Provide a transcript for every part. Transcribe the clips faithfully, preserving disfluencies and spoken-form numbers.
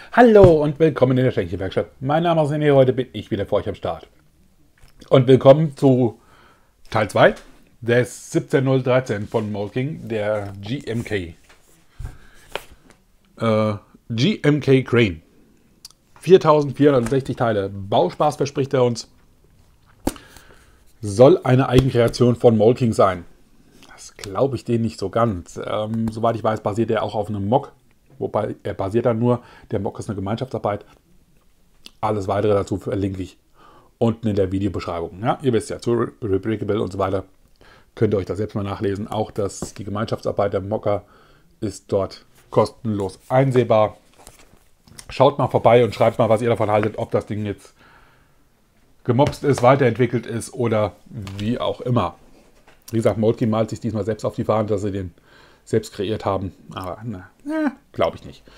Hallo und willkommen in der Schenkchenwerkstatt. Mein Name ist René, heute bin ich wieder für euch am Start. Und willkommen zu Teil zwei des siebzehn null dreizehn von Molking, der G M K. Äh, G M K Crane. viertausendvierhundertsechzig Teile. Bauspaß verspricht er uns. Soll eine Eigenkreation von Molking sein. Das glaube ich denen nicht so ganz. Ähm, soweit ich weiß, basiert er auch auf einem Mock. Wobei er basiert dann nur, der Mock ist eine Gemeinschaftsarbeit. Alles weitere dazu verlinke ich unten in der Videobeschreibung. Ja, ihr wisst ja, zu Rebrickable und so weiter könnt ihr euch das selbst mal nachlesen. Auch das, die Gemeinschaftsarbeit der Mocker ist dort kostenlos einsehbar. Schaut mal vorbei und schreibt mal, was ihr davon haltet, ob das Ding jetzt gemopst ist, weiterentwickelt ist oder wie auch immer. Wie gesagt, Moltke malt sich diesmal selbst auf die Fahne, dass sie den selbst kreiert haben. Aber na, na glaube ich nicht.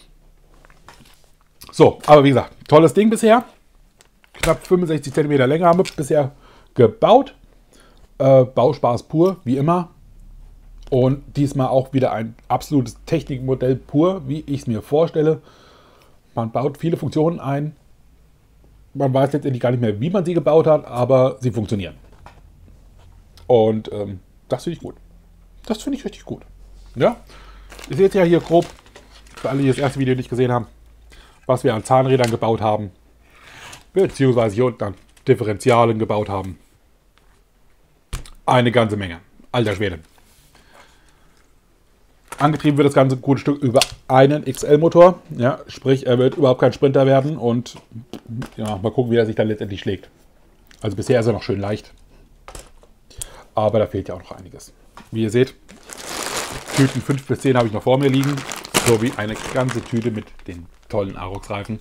So, aber wie gesagt, tolles Ding bisher. Knapp fünfundsechzig Zentimeter Länge haben wir bisher gebaut. Äh, Bauspaß pur, wie immer. Und diesmal auch wieder ein absolutes Technikmodell pur, wie ich es mir vorstelle. Man baut viele Funktionen ein. Man weiß letztendlich gar nicht mehr, wie man sie gebaut hat, aber sie funktionieren. Und ähm, das finde ich gut. Das finde ich richtig gut. Ja, ihr seht ja hier grob, für alle, die das erste Video nicht gesehen haben, was wir an Zahnrädern gebaut haben. Beziehungsweise hier unten an Differentialen gebaut haben. Eine ganze Menge. Alter Schwede. Angetrieben wird das ganze gute Stück über einen X L-Motor. Ja, sprich, er wird überhaupt kein Sprinter werden. Und ja, mal gucken, wie er sich dann letztendlich schlägt. Also bisher ist er noch schön leicht. Aber da fehlt ja auch noch einiges. Wie ihr seht, Tüten fünf bis zehn habe ich noch vor mir liegen. Sowie eine ganze Tüte mit den tollen Arox-Reifen.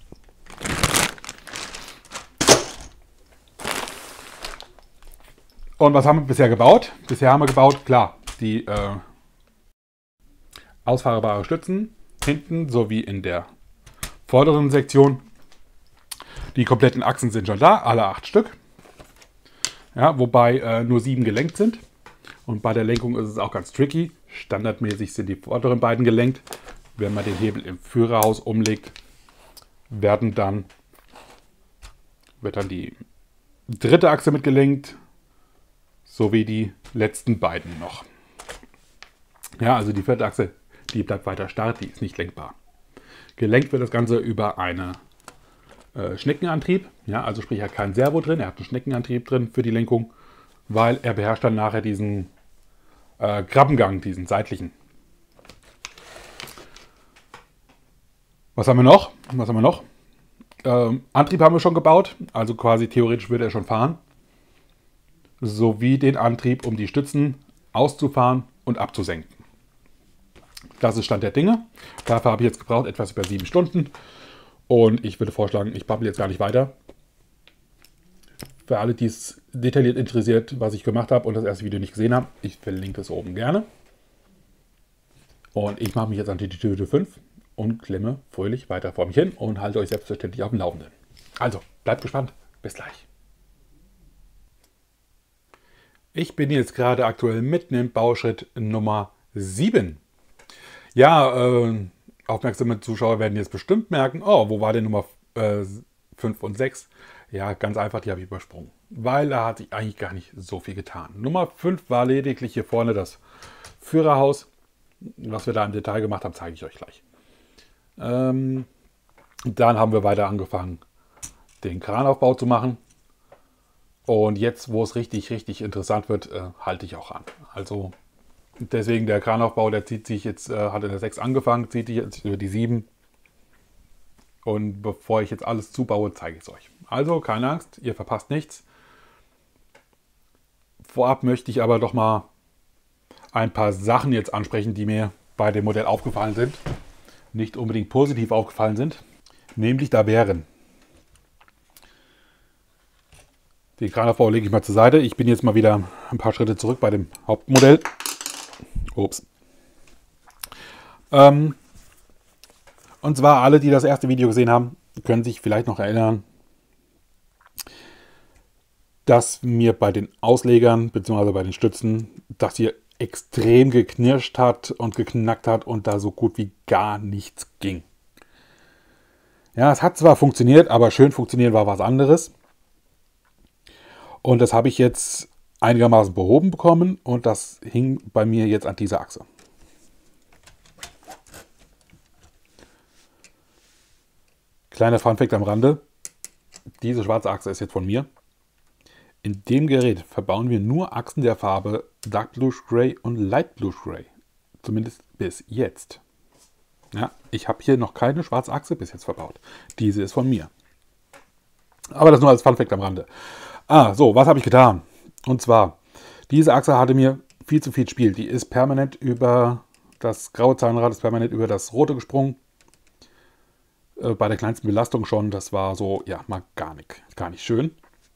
Und was haben wir bisher gebaut? Bisher haben wir gebaut, klar, die äh, ausfahrbare Stützen hinten sowie in der vorderen Sektion. Die kompletten Achsen sind schon da, alle acht Stück. Ja, wobei äh, nur sieben gelenkt sind. Und bei der Lenkung ist es auch ganz tricky. Standardmäßig sind die vorderen beiden gelenkt. Wenn man den Hebel im Führerhaus umlegt, werden dann, wird dann die dritte Achse mitgelenkt, sowie die letzten beiden noch. Ja, also die vierte Achse, die bleibt weiter starr, die ist nicht lenkbar. Gelenkt wird das Ganze über einen äh, Schneckenantrieb. Ja, also sprich, er hat kein Servo drin, er hat einen Schneckenantrieb drin für die Lenkung, weil er beherrscht dann nachher diesen äh, Krabbengang, diesen seitlichen. Was haben wir noch? Was haben wir noch? Ähm, Antrieb haben wir schon gebaut, also quasi theoretisch würde er schon fahren. Sowie den Antrieb, um die Stützen auszufahren und abzusenken. Das ist Stand der Dinge. Dafür habe ich jetzt gebraucht etwas über sieben Stunden. Und ich würde vorschlagen, ich babbel jetzt gar nicht weiter. Für alle, die es detailliert interessiert, was ich gemacht habe und das erste Video nicht gesehen haben, ich verlinke es oben gerne. Und ich mache mich jetzt an die Tüte fünf und klemme fröhlich weiter vor mich hin und halte euch selbstverständlich auf dem Laufenden. Also, bleibt gespannt. Bis gleich. Ich bin jetzt gerade aktuell mitten im Bauschritt Nummer sieben. Ja, äh, aufmerksame Zuschauer werden jetzt bestimmt merken, oh, wo war denn Nummer äh, fünf und sechs? Ja, ganz einfach, die habe ich übersprungen, weil da hat sich eigentlich gar nicht so viel getan. Nummer fünf war lediglich hier vorne das Führerhaus. Was wir da im Detail gemacht haben, zeige ich euch gleich. Ähm, dann haben wir weiter angefangen, den Kranaufbau zu machen. Und jetzt, wo es richtig, richtig interessant wird, äh, halte ich auch an. Also deswegen der Kranaufbau, der zieht sich jetzt, äh, hat in der sechs angefangen, zieht sich jetzt über die sieben. Und bevor ich jetzt alles zubaue, zeige ich es euch. Also keine Angst, ihr verpasst nichts. Vorab möchte ich aber doch mal ein paar Sachen jetzt ansprechen, die mir bei dem Modell aufgefallen sind. Nicht unbedingt positiv aufgefallen sind. Nämlich da wären. Den Kranaufbau lege ich mal zur Seite. Ich bin jetzt mal wieder ein paar Schritte zurück bei dem Hauptmodell. Ups. Ähm, und zwar alle, die das erste Video gesehen haben, können sich vielleicht noch erinnern, dass mir bei den Auslegern bzw. bei den Stützen das hier extrem geknirscht hat und geknackt hat und da so gut wie gar nichts ging. Ja, es hat zwar funktioniert, aber schön funktionieren war was anderes. Und das habe ich jetzt einigermaßen behoben bekommen und das hing bei mir jetzt an dieser Achse. Kleiner Funfact am Rande. Diese schwarze Achse ist jetzt von mir. In dem Gerät verbauen wir nur Achsen der Farbe Dark Bluish Gray und Light Bluish Gray. Zumindest bis jetzt. Ja, ich habe hier noch keine schwarze Achse bis jetzt verbaut. Diese ist von mir. Aber das nur als Funfact am Rande. Ah, so, was habe ich getan? Und zwar, diese Achse hatte mir viel zu viel Spiel. Die ist permanent über das graue Zahnrad, ist permanent über das rote gesprungen. Äh, bei der kleinsten Belastung schon. Das war so, ja, mal gar nicht, gar nicht schön.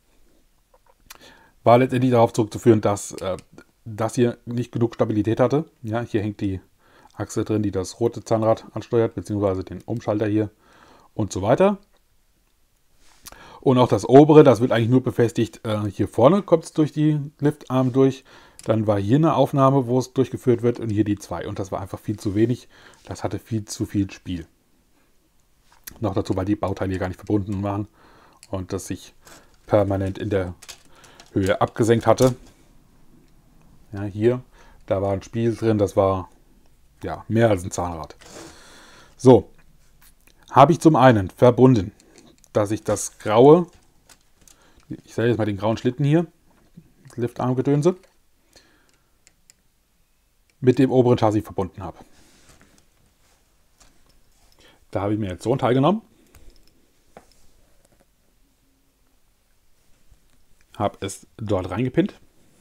War letztendlich darauf zurückzuführen, dass äh, das hier nicht genug Stabilität hatte. Ja, hier hängt die Achse drin, die das rote Zahnrad ansteuert, beziehungsweise den Umschalter hier und so weiter. Und auch das obere, das wird eigentlich nur befestigt. Äh, hier vorne kommt es durch die Liftarm durch. Dann war hier eine Aufnahme, wo es durchgeführt wird und hier die zwei. Und das war einfach viel zu wenig. Das hatte viel zu viel Spiel. Noch dazu, weil die Bauteile hier gar nicht verbunden waren und das sich permanent in der Höhe abgesenkt hatte. Ja, hier, da war ein Spiel drin, das war ja mehr als ein Zahnrad. So, habe ich zum einen verbunden, dass ich das graue, ich sage jetzt mal den grauen Schlitten hier, das Liftarmgedönse, mit dem oberen Chassis verbunden habe. Da habe ich mir jetzt so ein Teil genommen, habe es dort reingepinnt.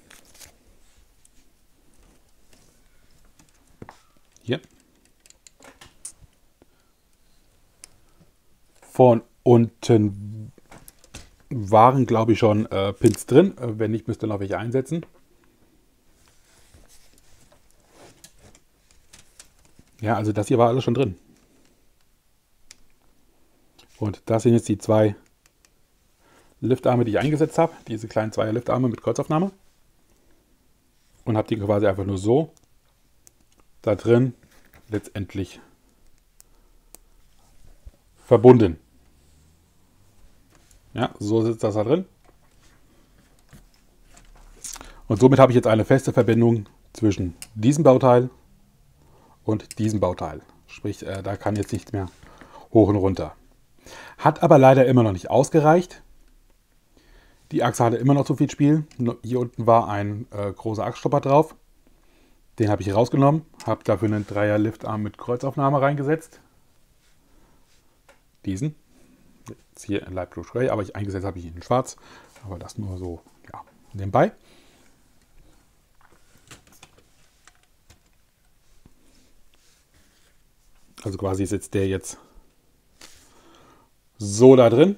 Hier. Von unten waren, glaube ich, schon äh, Pins drin. Wenn nicht, müsste noch welche einsetzen. Ja, also das hier war alles schon drin. Und das sind jetzt die zwei Liftarme, die ich eingesetzt habe. Diese kleinen Zweier Liftarme mit Kreuzaufnahme. Und habe die quasi einfach nur so da drin letztendlich verbunden. Ja, so sitzt das da drin. Und somit habe ich jetzt eine feste Verbindung zwischen diesem Bauteil und diesem Bauteil. Sprich, äh, da kann jetzt nichts mehr hoch und runter. Hat aber leider immer noch nicht ausgereicht. Die Achse hatte immer noch zu viel Spiel. Hier unten war ein äh, großer Achsstopper drauf. Den habe ich rausgenommen. Habe dafür einen Dreier Liftarm mit Kreuzaufnahme reingesetzt. Diesen. Jetzt hier in Light Bluish Gray, aber ich eingesetzt habe ich ihn in Schwarz. Aber das nur so, ja, nebenbei. Also quasi sitzt der jetzt so da drin.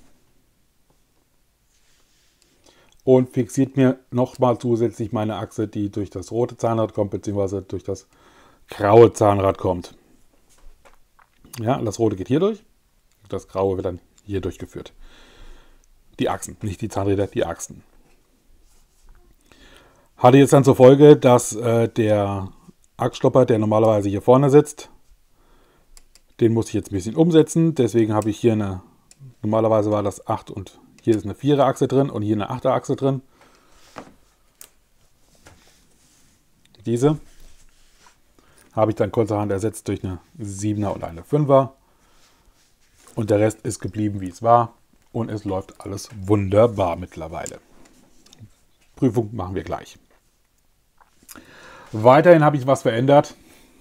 Und fixiert mir nochmal zusätzlich meine Achse, die durch das rote Zahnrad kommt, beziehungsweise durch das graue Zahnrad kommt. Ja, das rote geht hier durch. Das graue wird dann hier durchgeführt. Die Achsen, nicht die Zahnräder, die Achsen. Hatte jetzt dann zur Folge, dass äh, der Achsstopper, der normalerweise hier vorne sitzt, den muss ich jetzt ein bisschen umsetzen. Deswegen habe ich hier eine, normalerweise war das acht und hier ist eine vierer Achse drin und hier eine achter Achse drin. Diese habe ich dann kurzerhand ersetzt durch eine siebener und eine fünfer. Und der Rest ist geblieben, wie es war. Und es läuft alles wunderbar mittlerweile. Prüfung machen wir gleich. Weiterhin habe ich was verändert.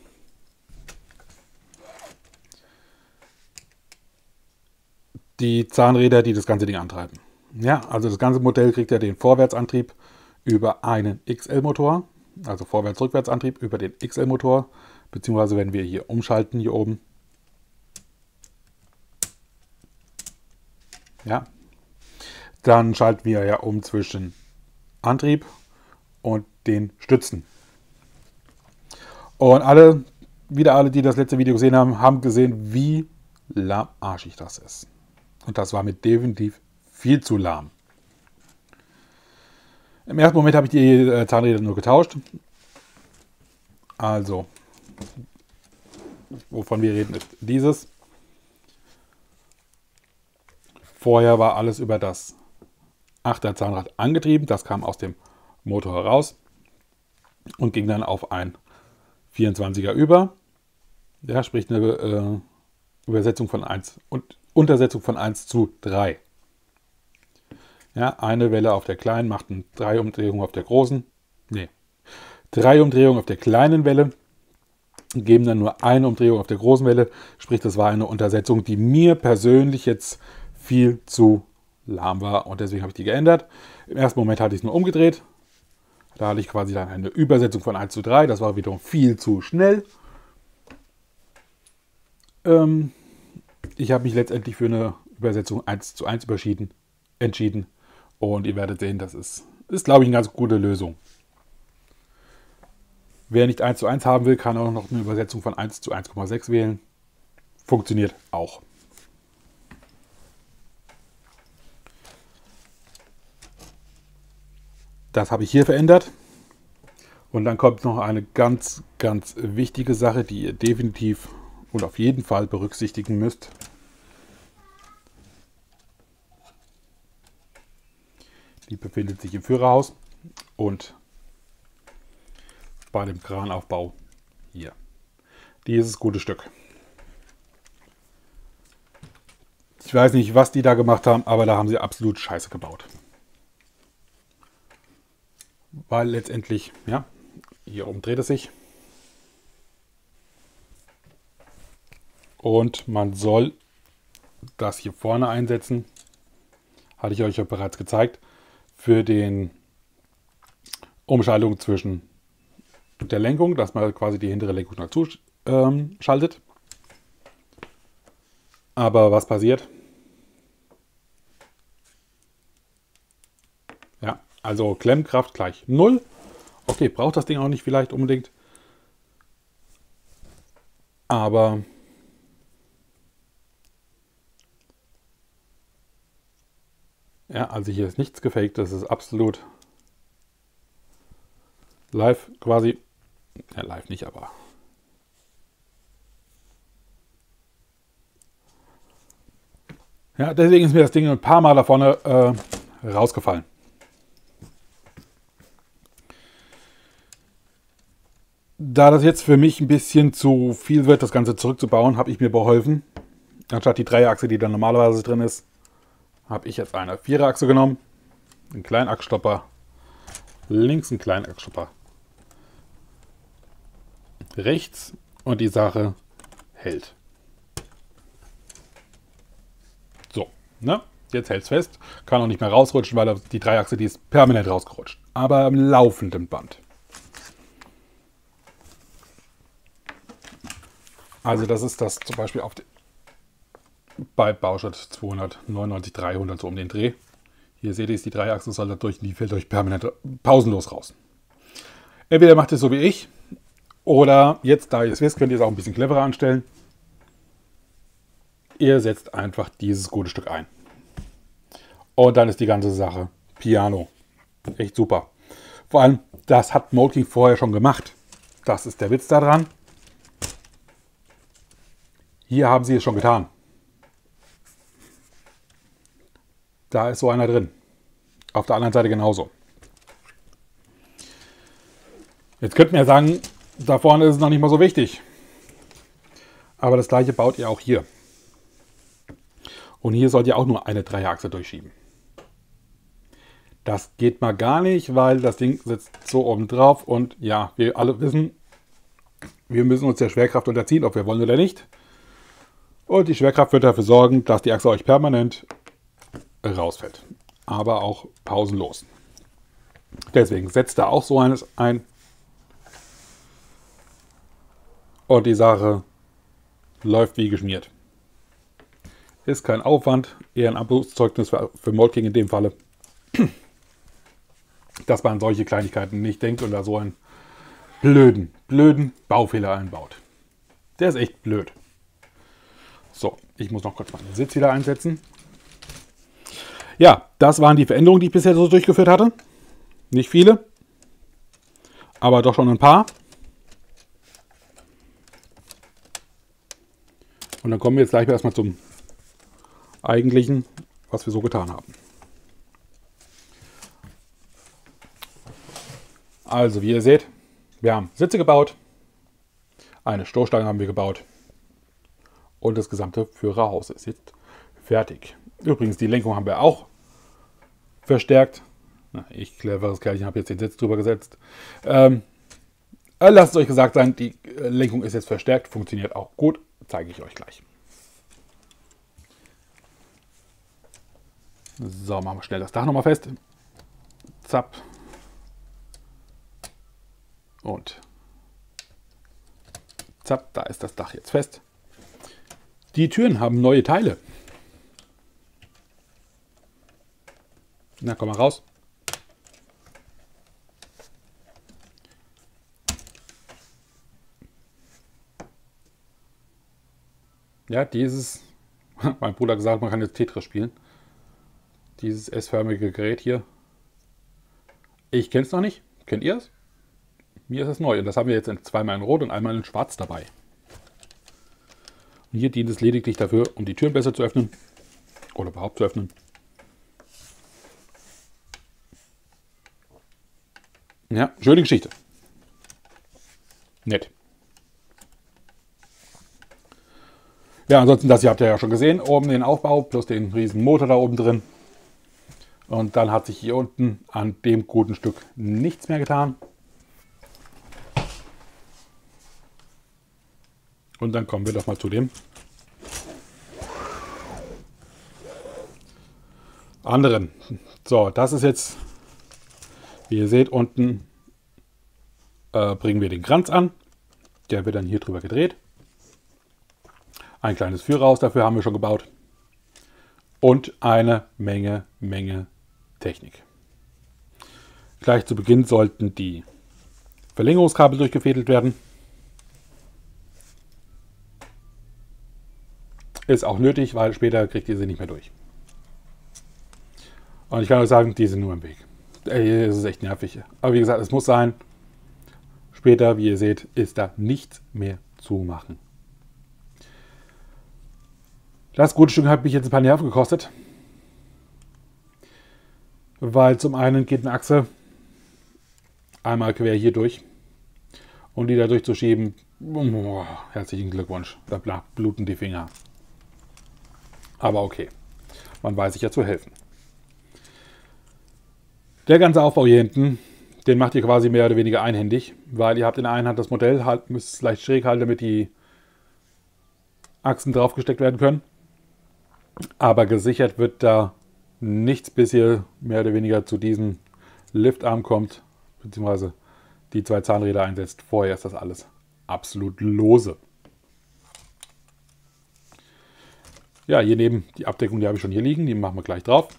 Die Zahnräder, die das ganze Ding antreiben. Ja, also das ganze Modell kriegt ja den Vorwärtsantrieb über einen X L-Motor. Also Vorwärts-Rückwärtsantrieb über den X L-Motor. Beziehungsweise wenn wir hier umschalten, hier oben. Ja, dann schalten wir ja um zwischen Antrieb und den Stützen. Und alle, wieder alle, die das letzte Video gesehen haben, haben gesehen, wie lahmarschig das ist. Und das war mir definitiv viel zu lahm. Im ersten Moment habe ich die äh, Zahnräder nur getauscht. Also, wovon wir reden, ist dieses. Vorher war alles über das achter Zahnrad angetrieben. Das kam aus dem Motor heraus und ging dann auf ein vierundzwanziger über. Ja, sprich eine äh, Übersetzung von eins und Untersetzung von eins zu drei. Ja, eine Welle auf der kleinen macht eine drei Umdrehungen auf der großen. Nee, drei Umdrehungen auf der kleinen Welle geben dann nur eine Umdrehung auf der großen Welle. Sprich, das war eine Untersetzung, die mir persönlich jetzt viel zu lahm war und deswegen habe ich die geändert. Im ersten Moment hatte ich es nur umgedreht. Da hatte ich quasi dann eine Übersetzung von eins zu drei. Das war wiederum viel zu schnell. Ähm, ich habe mich letztendlich für eine Übersetzung eins zu eins entschieden. Und ihr werdet sehen, das ist, ist glaube ich, eine ganz gute Lösung. Wer nicht eins zu eins haben will, kann auch noch eine Übersetzung von eins zu eins Komma sechs wählen. Funktioniert auch. Das habe ich hier verändert. Und dann kommt noch eine ganz, ganz wichtige Sache, die ihr definitiv und auf jeden Fall berücksichtigen müsst. Die befindet sich im Führerhaus und bei dem Kranaufbau hier. Dieses gute Stück. Ich weiß nicht, was die da gemacht haben, aber da haben sie absolut Scheiße gebaut. Weil letztendlich, ja, hier oben dreht es sich. Und man soll das hier vorne einsetzen. Hatte ich euch ja bereits gezeigt. Für den Umschaltung zwischen der Lenkung, dass man quasi die hintere Lenkung dazu ähm, schaltet. Aber was passiert? Ja, also Klemmkraft gleich null. Okay, braucht das Ding auch nicht vielleicht unbedingt. Aber ja, also hier ist nichts gefaked. Das ist absolut live quasi. Ja, live nicht, aber ja, deswegen ist mir das Ding ein paar Mal da vorne äh, rausgefallen. Da das jetzt für mich ein bisschen zu viel wird, das Ganze zurückzubauen, habe ich mir beholfen. Anstatt die Dreiachse, die dann normalerweise drin ist, habe ich jetzt eine Viererachse genommen. Einen kleinen Achsstopper. Links einen kleinen Achsstopper. Rechts und die Sache hält. So, ne? Jetzt hält es fest. Kann auch nicht mehr rausrutschen, weil die Dreiachse, die ist permanent rausgerutscht. Aber im laufenden Band. Also das ist das zum Beispiel auf den, bei Bauschott zweihundertneunundneunzig, dreihundert so um den Dreh. Hier seht ihr, ist die Dreiachse soll dadurch, die fällt euch permanent pausenlos raus. Entweder macht ihr es so wie ich, oder jetzt, da ihr es wisst, könnt ihr es auch ein bisschen cleverer anstellen. Ihr setzt einfach dieses gute Stück ein. Und dann ist die ganze Sache Piano. Echt super. Vor allem, das hat Molking vorher schon gemacht. Das ist der Witz daran. Hier haben sie es schon getan. Da ist so einer drin. Auf der anderen Seite genauso. Jetzt könnt ihr ja sagen, da vorne ist es noch nicht mal so wichtig. Aber das gleiche baut ihr auch hier. Und hier sollt ihr auch nur eine Dreiachse durchschieben. Das geht mal gar nicht, weil das Ding sitzt so oben drauf. Und ja, wir alle wissen, wir müssen uns der Schwerkraft unterziehen, ob wir wollen oder nicht. Und die Schwerkraft wird dafür sorgen, dass die Achse euch permanent rausfällt. Aber auch pausenlos. Deswegen setzt da auch so eines ein. Und die Sache läuft wie geschmiert. Ist kein Aufwand, eher ein Armutszeugnis für, für Molking in dem Falle. Dass man an solche Kleinigkeiten nicht denkt und da so einen blöden, blöden Baufehler einbaut. Der ist echt blöd. So, ich muss noch kurz meinen Sitz wieder einsetzen. Ja, das waren die Veränderungen, die ich bisher so durchgeführt hatte. Nicht viele, aber doch schon ein paar. Und dann kommen wir jetzt gleich erstmal zum eigentlichen. was wir so getan haben. Also, wie ihr seht, wir haben Sitze gebaut, eine Stoßstange haben wir gebaut und das gesamte Führerhaus ist jetzt fertig. Übrigens, die Lenkung haben wir auch verstärkt. Na, ich, cleveres Kerlchen, habe jetzt den Sitz drüber gesetzt. Ähm, lasst es euch gesagt sein, die Lenkung ist jetzt verstärkt, funktioniert auch gut, zeige ich euch gleich. So, machen wir schnell das Dach nochmal fest. Zapp. Und zapp, da ist das Dach jetzt fest. Die Türen haben neue Teile. Na, komm mal raus. Ja, dieses, mein Bruder hat gesagt, man kann jetzt Tetris spielen. Dieses S-förmige Gerät hier. Ich kenne es noch nicht. Kennt ihr es? Mir ist es neu. Und das haben wir jetzt in zweimal in Rot und einmal in Schwarz dabei. Und hier dient es lediglich dafür, um die Türen besser zu öffnen. Oder überhaupt zu öffnen. Ja, schöne Geschichte. Nett. Ja, ansonsten, das hier habt ihr ja schon gesehen. Oben den Aufbau plus den riesen Motor da oben drin. Und dann hat sich hier unten an dem guten Stück nichts mehr getan. Und dann kommen wir doch mal zu dem anderen. So, das ist jetzt, wie ihr seht, unten äh, bringen wir den Kranz an. Der wird dann hier drüber gedreht. Ein kleines Führerhaus dafür haben wir schon gebaut. Und eine Menge, Menge Technik. Gleich zu Beginn sollten die Verlängerungskabel durchgefädelt werden. Ist auch nötig, weil später kriegt ihr sie nicht mehr durch. Und ich kann euch sagen, die sind nur im Weg. Ey, das ist echt nervig. Aber wie gesagt, es muss sein. Später, wie ihr seht, ist da nichts mehr zu machen. Das gute Stück hat mich jetzt ein paar Nerven gekostet. Weil zum einen geht eine Achse einmal quer hier durch. Und die da durchzuschieben, oh, herzlichen Glückwunsch. Da bluten die Finger. Aber okay, man weiß sich ja zu helfen. Der ganze Aufbau hier hinten, den macht ihr quasi mehr oder weniger einhändig, weil ihr habt in der einen Hand das Modell, halt, müsst es leicht schräg halten, damit die Achsen draufgesteckt werden können. Aber gesichert wird da nichts, bis ihr mehr oder weniger zu diesem Liftarm kommt, beziehungsweise die zwei Zahnräder einsetzt. Vorher ist das alles absolut lose. Ja, hier neben die Abdeckung, die habe ich schon hier liegen, die machen wir gleich drauf.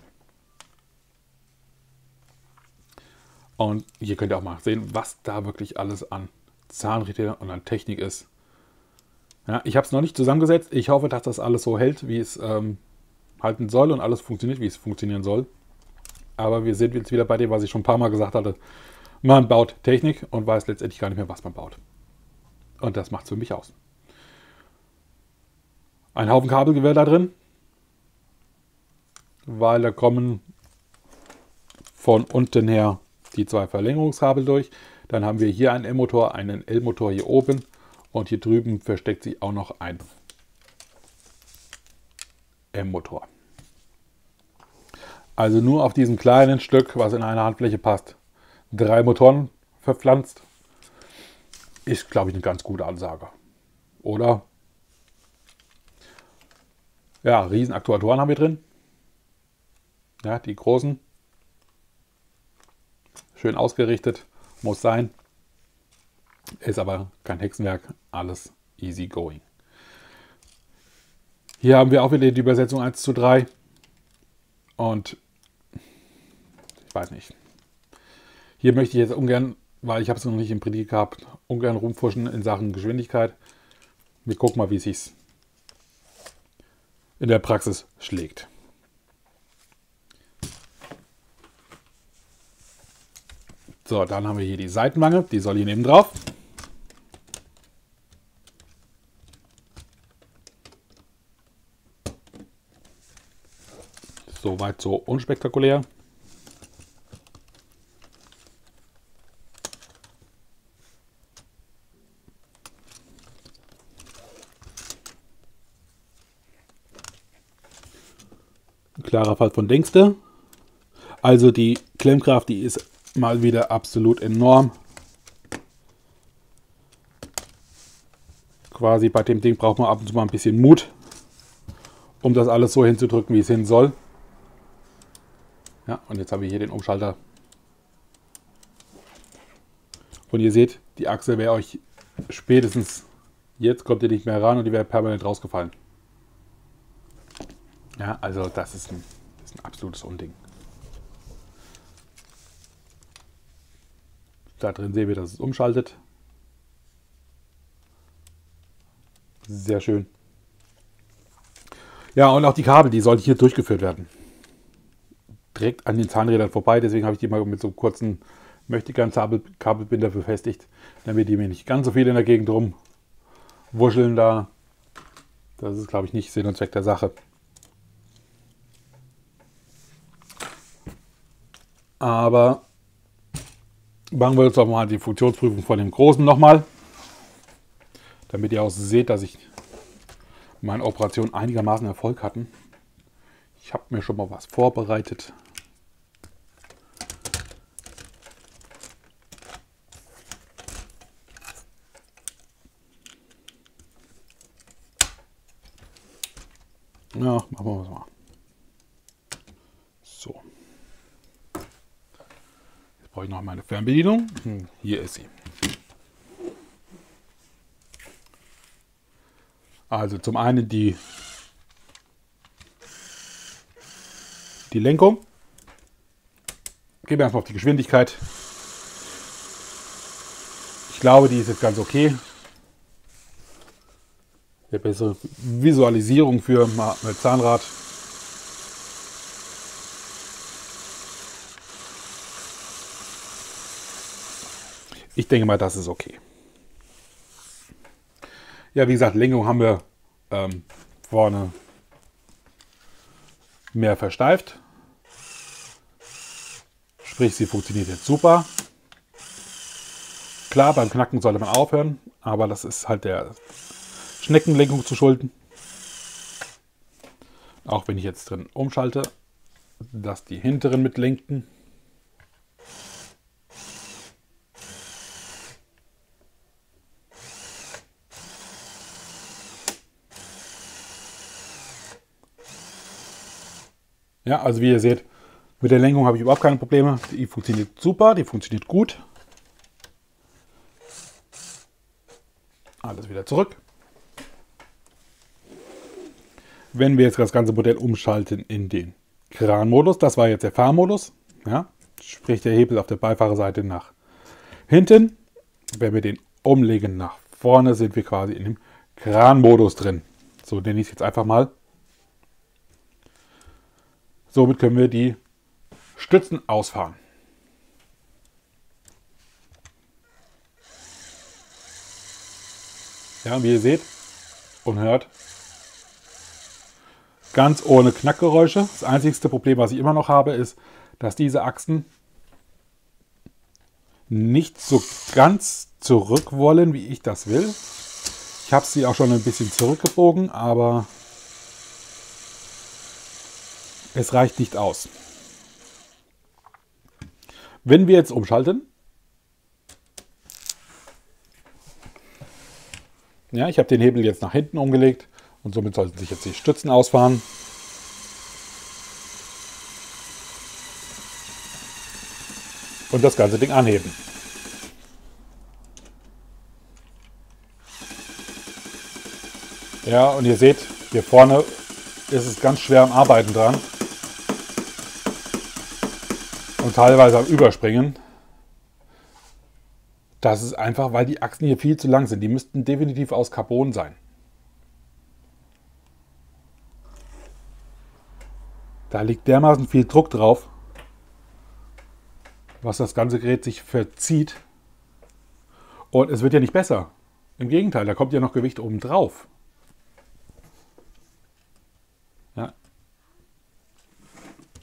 Und hier könnt ihr auch mal sehen, was da wirklich alles an Zahnrädern und an Technik ist. Ja, ich habe es noch nicht zusammengesetzt. Ich hoffe, dass das alles so hält, wie es ähm, halten soll und alles funktioniert, wie es funktionieren soll. Aber wir sind jetzt wieder bei dem, was ich schon ein paar Mal gesagt hatte. Man baut Technik und weiß letztendlich gar nicht mehr, was man baut. Und das macht es für mich aus. Ein Haufen Kabelgewirr da drin, weil da kommen von unten her die zwei Verlängerungskabel durch. Dann haben wir hier einen M-Motor, einen L-Motor hier oben und hier drüben versteckt sich auch noch ein M-Motor. Also nur auf diesem kleinen Stück, was in eine Handfläche passt, drei Motoren verpflanzt, ist, glaube ich, eine ganz gute Ansage. Oder? Ja, riesen Aktuatoren haben wir drin. Ja, die großen. Schön ausgerichtet, muss sein. Ist aber kein Hexenwerk, alles easy going. Hier haben wir auch wieder die Übersetzung eins zu drei. Und ich weiß nicht. Hier möchte ich jetzt ungern, weil ich habe es noch nicht im Predigt gehabt, ungern rumfuschen in Sachen Geschwindigkeit. Wir gucken mal, wie es sich in der Praxis schlägt. So, dann haben wir hier die Seitenwange, die soll hier neben drauf. So. Soweit so unspektakulär. Klarer Fall von Denkste. Also die Klemmkraft, die ist mal wieder absolut enorm. Quasi bei dem Ding braucht man ab und zu mal ein bisschen Mut, um das alles so hinzudrücken, wie es hin soll. Ja, und jetzt habe ich hier den Umschalter. Und ihr seht, die Achse wäre euch spätestens jetzt kommt ihr nicht mehr ran und die wäre permanent rausgefallen. Ja, also das ist ein, das ist ein absolutes Unding. Da drin sehen wir, dass es umschaltet. Sehr schön. Ja, und auch die Kabel, die sollen hier durchgeführt werden. Direkt an den Zahnrädern vorbei. Deswegen habe ich die mal mit so einem kurzen Möchtegern-Kabelbinder befestigt, damit die mir nicht ganz so viel in der Gegend rumwuscheln da. Das ist, glaube ich, nicht Sinn und Zweck der Sache. Aber machen wir jetzt auch mal die Funktionsprüfung von dem Großen nochmal, damit ihr auch seht, dass ich meine Operation einigermaßen Erfolg hatten. Ich habe mir schon mal was vorbereitet. Ja, machen wir es mal. So. Jetzt brauche ich noch meine Fernbedienung. Hm, hier ist sie. Also zum einen die, die Lenkung. Gehen wir erstmal auf die Geschwindigkeit. Ich glaube, die ist jetzt ganz okay. Eine bessere Visualisierung für ein Zahnrad. Ich denke mal, das ist okay. Ja, wie gesagt, Lenkung haben wir ähm, vorne mehr versteift. Sprich, sie funktioniert jetzt super. Klar, beim Knacken sollte man aufhören, aber das ist halt der Schneckenlenkung zu schulden. Auch wenn ich jetzt drin umschalte, dass die hinteren mitlenken. Ja, also wie ihr seht, mit der Lenkung habe ich überhaupt keine Probleme. Die funktioniert super, die funktioniert gut. Alles wieder zurück. Wenn wir jetzt das ganze Modell umschalten in den Kranmodus, das war jetzt der Fahrmodus, ja, sprich der Hebel auf der Beifahrerseite nach hinten. Wenn wir den umlegen nach vorne, sind wir quasi in dem Kranmodus drin. So nenne ich es jetzt einfach mal. Somit können wir die Stützen ausfahren. Ja, wie ihr seht und hört, ganz ohne Knackgeräusche. Das einzigste Problem, was ich immer noch habe, ist, dass diese Achsen nicht so ganz zurück wollen, wie ich das will. Ich habe sie auch schon ein bisschen zurückgebogen, aber es reicht nicht aus. Wenn wir jetzt umschalten, ja, ich habe den Hebel jetzt nach hinten umgelegt und somit sollten sich jetzt die Stützen ausfahren. Und das ganze Ding anheben. Ja, und ihr seht, hier vorne ist es ganz schwer am Arbeiten dran. Und teilweise am Überspringen. Das ist einfach, weil die Achsen hier viel zu lang sind. Die müssten definitiv aus Carbon sein. Da liegt dermaßen viel Druck drauf, was das ganze Gerät sich verzieht. Und es wird ja nicht besser. Im Gegenteil, da kommt ja noch Gewicht oben drauf. Ja.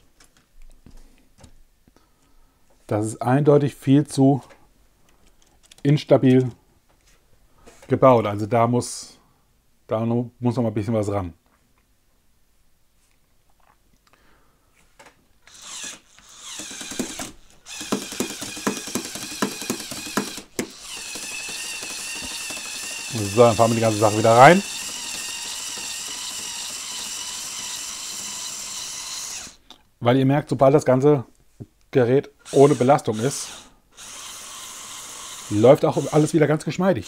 Das ist eindeutig viel zu instabil gebaut. Also da muss, da muss noch mal ein bisschen was ran. So, dann fahren wir die ganze Sache wieder rein. Weil ihr merkt, sobald das ganze Gerät ohne Belastung ist, läuft auch alles wieder ganz geschmeidig.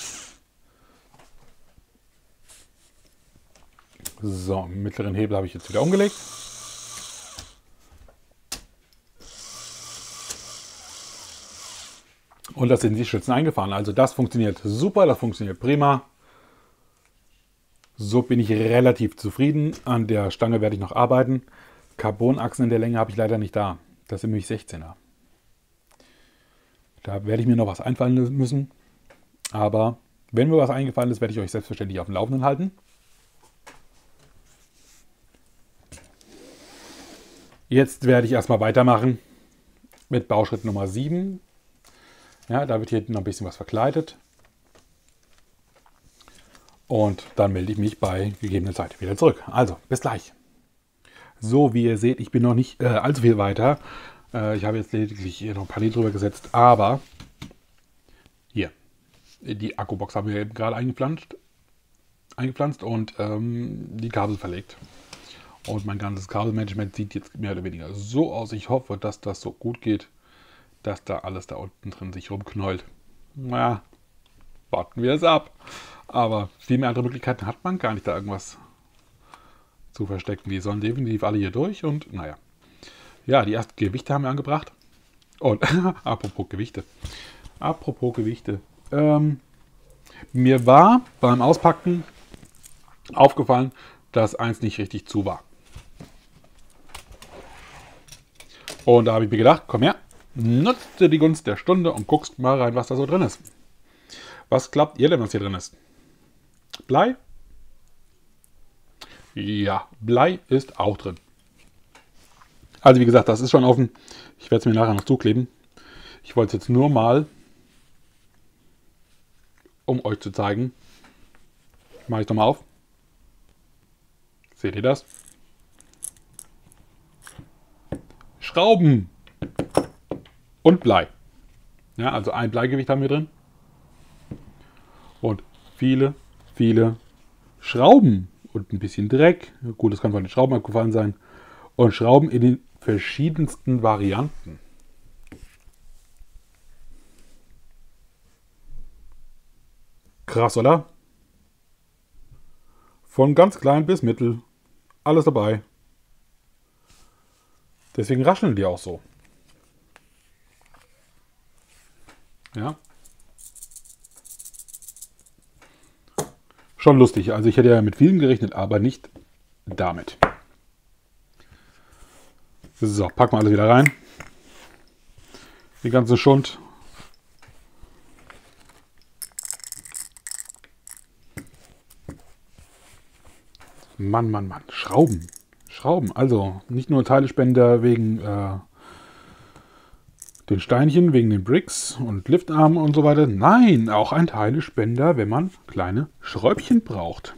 So, im mittleren Hebel habe ich jetzt wieder umgelegt. Und das sind die Schützen eingefahren. Also das funktioniert super, das funktioniert prima. So bin ich relativ zufrieden. An der Stange werde ich noch arbeiten. Carbonachsen in der Länge habe ich leider nicht da. Das sind nämlich sechzehner. Da werde ich mir noch was einfallen müssen. Aber wenn mir was eingefallen ist, werde ich euch selbstverständlich auf dem Laufenden halten. Jetzt werde ich erstmal weitermachen mit Bauschritt Nummer sieben. Ja, da wird hier noch ein bisschen was verkleidet. Und dann melde ich mich bei gegebener Zeit wieder zurück. Also, bis gleich. So, wie ihr seht, ich bin noch nicht äh, allzu viel weiter. Äh, ich habe jetzt lediglich hier noch ein paar Lied drüber gesetzt. Aber hier, die Akkubox haben wir eben gerade eingepflanzt, eingepflanzt und ähm, die Kabel verlegt. Und mein ganzes Kabelmanagement sieht jetzt mehr oder weniger so aus. Ich hoffe, dass das so gut geht, dass da alles da unten drin sich rumknollt. Na, warten wir es ab. Aber viel mehr andere Möglichkeiten hat man gar nicht, da irgendwas zu verstecken. Die sollen definitiv alle hier durch und naja. Ja, die ersten Gewichte haben wir angebracht. Und apropos Gewichte. Apropos Gewichte. Ähm, mir war beim Auspacken aufgefallen, dass eins nicht richtig zu war. Und da habe ich mir gedacht, komm her, nutze die Gunst der Stunde und guckst mal rein, was da so drin ist. Was glaubt ihr denn, was hier drin ist? Blei? Ja, Blei ist auch drin. Also wie gesagt, das ist schon offen. Ich werde es mir nachher noch zukleben. Ich wollte es jetzt nur mal, um euch zu zeigen. Mache ich doch mal auf. Seht ihr das? Schrauben und Blei. Ja, also ein Bleigewicht haben wir drin. Und viele, viele Schrauben und ein bisschen Dreck. Gut, das kann von den Schrauben abgefallen sein. Und Schrauben in den verschiedensten Varianten. Krass, oder? Von ganz klein bis mittel. Alles dabei. Deswegen rascheln die auch so. Ja. Schon lustig. Also ich hätte ja mit vielen gerechnet, aber nicht damit. So, packen wir alles wieder rein. Die ganze Schund. Mann, Mann, Mann. Schrauben. Schrauben. Also nicht nur Teilespender wegen äh, den Steinchen, wegen den Bricks und Liftarmen und so weiter. Nein, auch ein Teilespender, wenn man kleine Schräubchen braucht.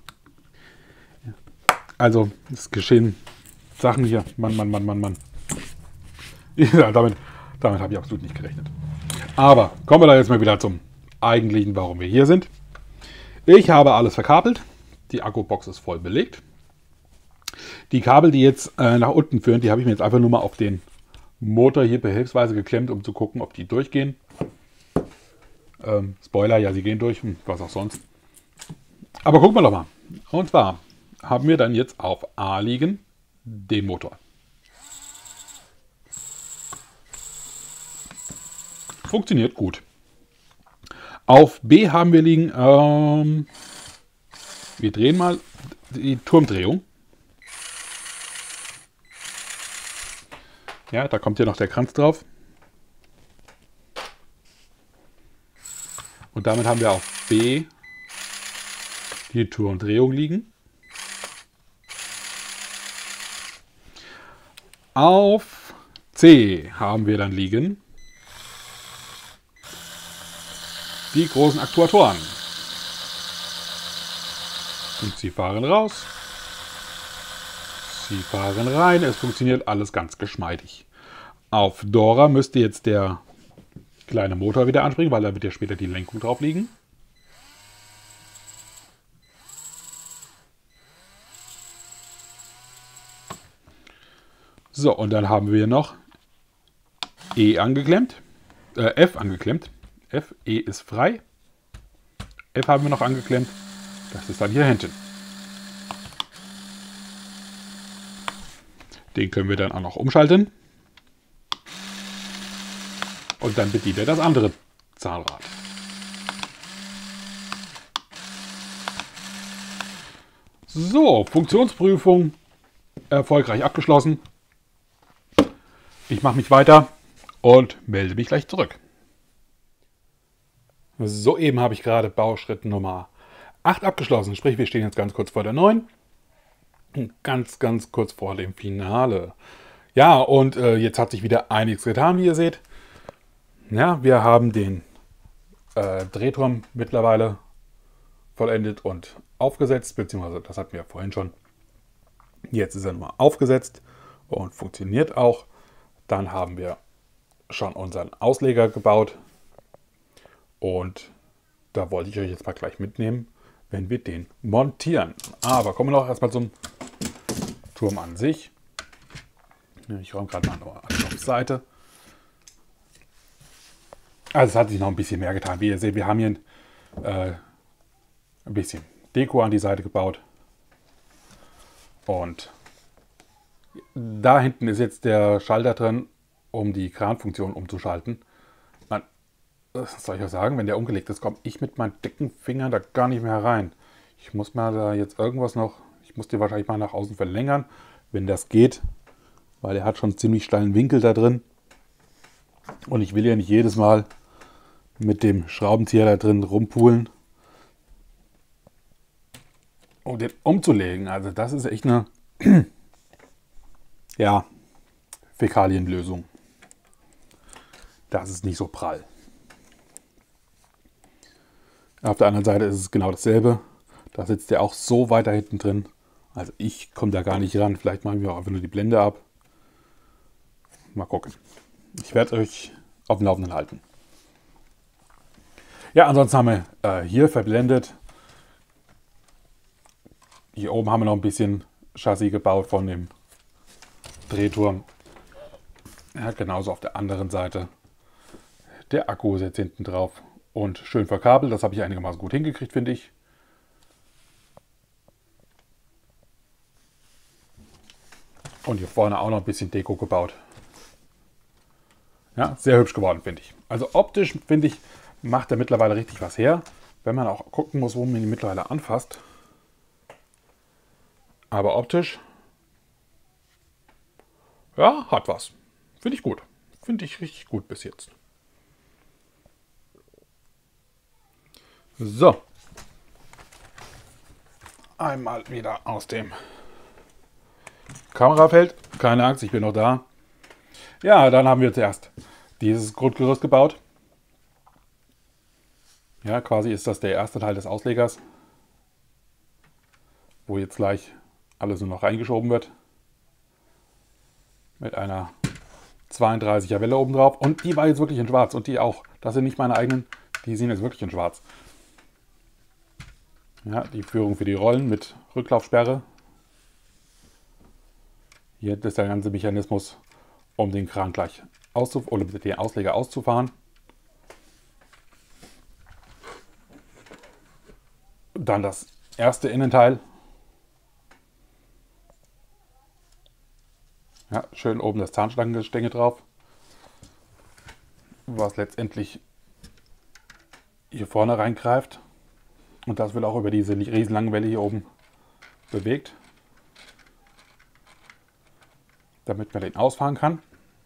Also es geschehen Sachen hier. Mann, Mann, Mann, Mann, Mann. Ja, damit, damit habe ich absolut nicht gerechnet. Aber kommen wir da jetzt mal wieder zum eigentlichen, warum wir hier sind. Ich habe alles verkabelt. Die Akkubox ist voll belegt. Die Kabel, die jetzt äh, nach unten führen, die habe ich mir jetzt einfach nur mal auf den Motor hier behelfsweise geklemmt, um zu gucken, ob die durchgehen. Ähm, Spoiler, ja, sie gehen durch, was auch sonst. Aber gucken wir doch mal. Und zwar haben wir dann jetzt auf A liegen den Motor. Funktioniert gut. Auf B haben wir liegen, ähm, wir drehen mal die Turmdrehung. Ja, da kommt ja noch der Kranz drauf. Und damit haben wir auf B die Turmdrehung liegen. Auf C haben wir dann liegen die großen Aktuatoren. Und sie fahren raus. Sie fahren rein. Es funktioniert alles ganz geschmeidig. Auf Dora müsste jetzt der kleine Motor wieder anspringen, weil da wird ja später die Lenkung drauf liegen. So, und dann haben wir noch E angeklemmt. Äh, F angeklemmt. F, E ist frei. F haben wir noch angeklemmt. Das ist dann hier hinten. Den können wir dann auch noch umschalten. Und dann bedient er das andere Zahnrad. So, Funktionsprüfung erfolgreich abgeschlossen. Ich mache mich weiter und melde mich gleich zurück. Soeben habe ich gerade Bauschritt Nummer acht abgeschlossen. Sprich, wir stehen jetzt ganz kurz vor der neun. Ganz, ganz kurz vor dem Finale. Ja, und äh, jetzt hat sich wieder einiges getan, wie ihr seht. Ja, wir haben den äh, Drehturm mittlerweile vollendet und aufgesetzt, beziehungsweise das hatten wir vorhin schon. Jetzt ist er nochmal aufgesetzt und funktioniert auch. Dann haben wir schon unseren Ausleger gebaut und da wollte ich euch jetzt mal gleich mitnehmen, wenn wir den montieren. Aber kommen wir noch erstmal zum Turm an sich. Ich räume gerade mal alles auf die Seite. Also es hat sich noch ein bisschen mehr getan. Wie ihr seht, wir haben hier äh, ein bisschen Deko an die Seite gebaut. Und da hinten ist jetzt der Schalter drin, um die Kranfunktion umzuschalten. Man, was soll ich auch sagen, wenn der umgelegt ist, komme ich mit meinen dicken Fingern da gar nicht mehr rein. Ich muss mal da jetzt irgendwas noch, ich muss den wahrscheinlich mal nach außen verlängern, wenn das geht. Weil er hat schon einen ziemlich steilen Winkel da drin. Und ich will ja nicht jedes Mal mit dem Schraubenzieher da drin rumpulen, um den umzulegen. Also das ist echt eine ja, Fäkalienlösung. Das ist nicht so prall. Auf der anderen Seite ist es genau dasselbe. Da sitzt der auch so weiter hinten drin. Also ich komme da gar nicht ran. Vielleicht machen wir auch einfach nur die Blende ab. Mal gucken. Ich werde euch auf dem Laufenden halten. Ja, ansonsten haben wir äh, hier verblendet. Hier oben haben wir noch ein bisschen Chassis gebaut von dem Drehturm. Ja, genauso auf der anderen Seite. Der Akku ist jetzt hinten drauf und schön verkabelt. Das habe ich einigermaßen gut hingekriegt, finde ich. Und hier vorne auch noch ein bisschen Deko gebaut. Ja, sehr hübsch geworden, finde ich. Also optisch, finde ich, macht er mittlerweile richtig was her. Wenn man auch gucken muss, wo man ihn mittlerweile anfasst. Aber optisch, ja, hat was. Finde ich gut. Finde ich richtig gut bis jetzt. So. Einmal wieder aus dem Kamerafeld. Keine Angst, ich bin noch da. Ja, dann haben wir zuerst dieses Grundgerüst gebaut. Ja, quasi ist das der erste Teil des Auslegers, wo jetzt gleich alles nur noch reingeschoben wird. Mit einer zweiunddreißiger Welle oben drauf. Und die war jetzt wirklich in schwarz. Und die auch. Das sind nicht meine eigenen. Die sind jetzt wirklich in schwarz. Ja, die Führung für die Rollen mit Rücklaufsperre. Hier ist der ganze Mechanismus, um den Kran gleich auszuf oder den Ausleger auszufahren. Dann das erste Innenteil. Ja, schön oben das Zahnstangengestänge drauf. Was letztendlich hier vorne reingreift. Und das wird auch über diese riesenlange Welle hier oben bewegt. Damit man den ausfahren kann.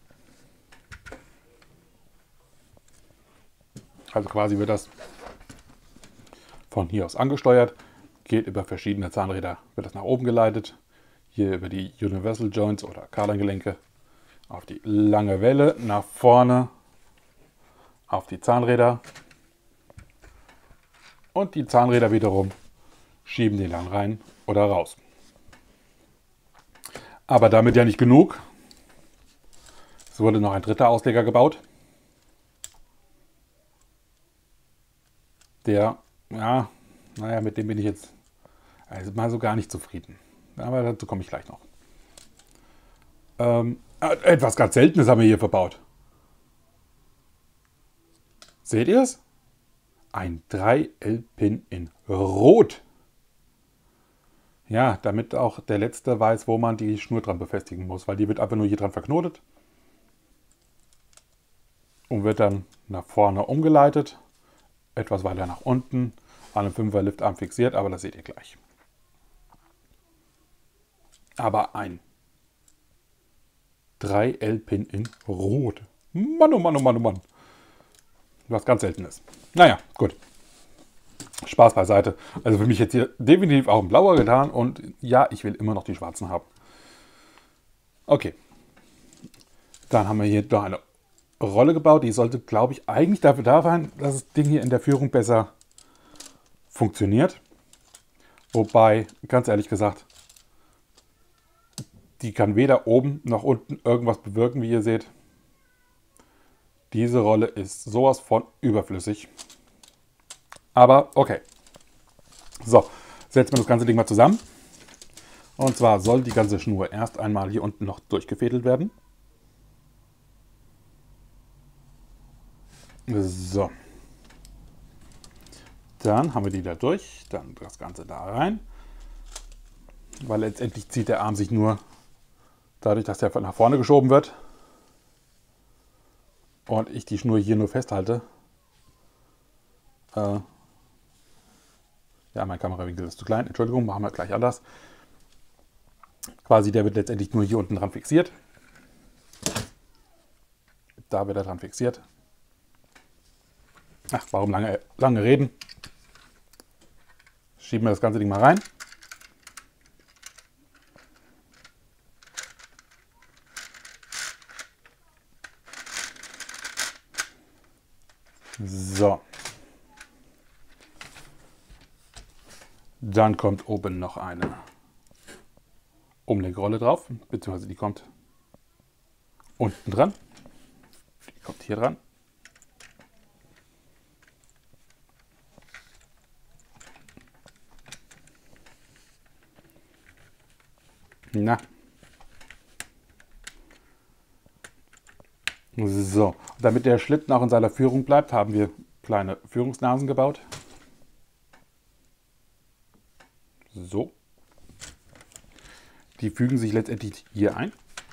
Also quasi wird das von hier aus angesteuert, geht über verschiedene Zahnräder, wird das nach oben geleitet. Hier über die Universal Joints oder Kardangelenke auf die lange Welle, nach vorne auf die Zahnräder. Und die Zahnräder wiederum schieben den dann rein oder raus. Aber damit ja nicht genug. Es wurde noch ein dritter Ausleger gebaut. Der, ja, naja, mit dem bin ich jetzt also mal so gar nicht zufrieden. Aber dazu komme ich gleich noch. Ähm, etwas ganz Seltenes haben wir hier verbaut. Seht ihr es? Ein drei L Pin in Rot. Ja, damit auch der Letzte weiß, wo man die Schnur dran befestigen muss, weil die wird einfach nur hier dran verknotet und wird dann nach vorne umgeleitet, etwas weiter nach unten, an einem fünfer Liftarm fixiert, aber das seht ihr gleich. Aber ein drei L Pin in Rot. Mann, oh Mann, oh Mann, oh Mann. Was ganz Seltenes. Naja, gut. Spaß beiseite. Also für mich jetzt hier definitiv auch ein blauer getan. Und ja, ich will immer noch die schwarzen haben. Okay. Dann haben wir hier noch eine Rolle gebaut. Die sollte, glaube ich, eigentlich dafür da sein, dass das Ding hier in der Führung besser funktioniert. Wobei, ganz ehrlich gesagt, die kann weder oben noch unten irgendwas bewirken, wie ihr seht. Diese Rolle ist sowas von überflüssig. Aber okay. So, setzen wir das ganze Ding mal zusammen. Und zwar soll die ganze Schnur erst einmal hier unten noch durchgefädelt werden. So. Dann haben wir die da durch. Dann das Ganze da rein. Weil letztendlich zieht der Arm sich nur dadurch, dass der nach vorne geschoben wird. Und ich die Schnur hier nur festhalte. Äh, ja, mein Kamerawinkel ist zu klein. Entschuldigung, machen wir gleich anders. Quasi, der wird letztendlich nur hier unten dran fixiert. Da wird er dran fixiert. Ach, warum lange, lange reden? Schieben wir das ganze Ding mal rein. So. Dann kommt oben noch eine Umlenkrolle drauf, beziehungsweise die kommt unten dran. Die kommt hier dran. Na. So, damit der Schlitten auch in seiner Führung bleibt, haben wir kleine Führungsnasen gebaut. So. Die fügen sich letztendlich hier ein.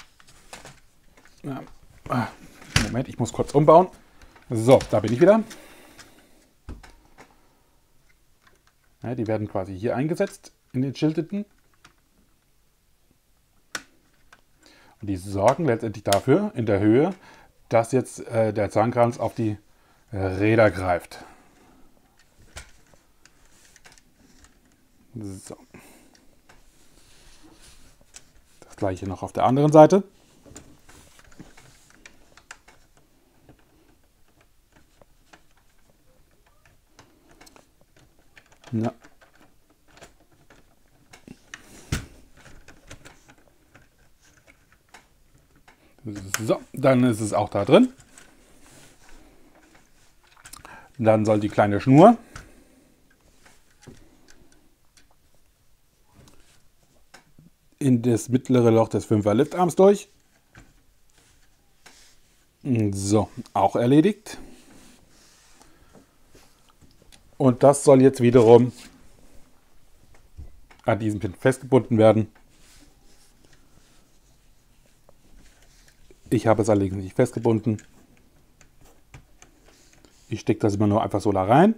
Moment, ich muss kurz umbauen. So, da bin ich wieder. Ja, die werden quasi hier eingesetzt in den Schildeten. Und die sorgen letztendlich dafür in der Höhe, dass jetzt äh, der Zahnkranz auf die Räder greift. So. Das gleiche noch auf der anderen Seite. Na. So, dann ist es auch da drin. Dann soll die kleine Schnur in das mittlere Loch des fünfer Liftarms durch. So, auch erledigt. Und das soll jetzt wiederum an diesem Pin festgebunden werden. Ich habe es allerdings nicht festgebunden. Ich stecke das immer nur einfach so da rein.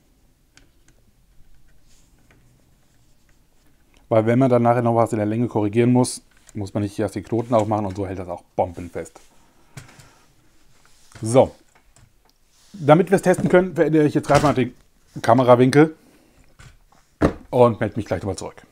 Weil wenn man dann nachher noch was in der Länge korrigieren muss, muss man nicht erst die Knoten aufmachen und so hält das auch bombenfest. So. Damit wir es testen können, verändere ich jetzt gerade mal den Kamerawinkel und melde mich gleich nochmal zurück.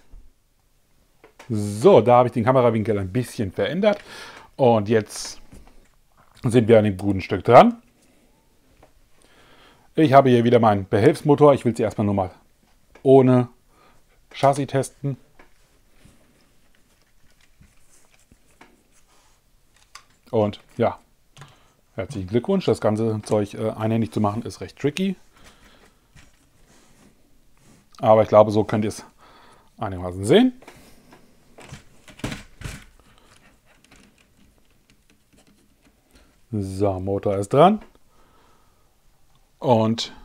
So, da habe ich den Kamerawinkel ein bisschen verändert und jetzt sind wir an dem guten Stück dran. Ich habe hier wieder meinen Behelfsmotor. Ich will sie erstmal nur mal ohne Chassis testen. Und ja, herzlichen Glückwunsch. Das ganze Zeug äh, einhändig zu machen ist recht tricky. Aber ich glaube, so könnt ihr es einigermaßen sehen. So, Motor ist dran. Und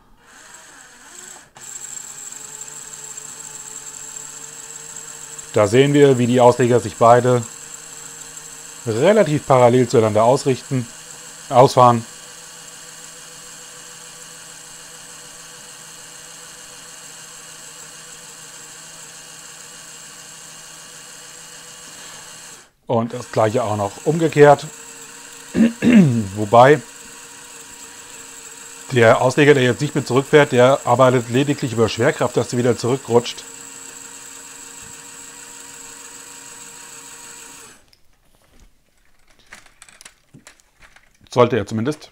da sehen wir, wie die Ausleger sich beide relativ parallel zueinander ausrichten, ausfahren. Und das gleiche auch noch umgekehrt. Wobei der Ausleger, der jetzt nicht mehr zurückfährt, der arbeitet lediglich über Schwerkraft, dass sie wieder zurückrutscht. Sollte er zumindest.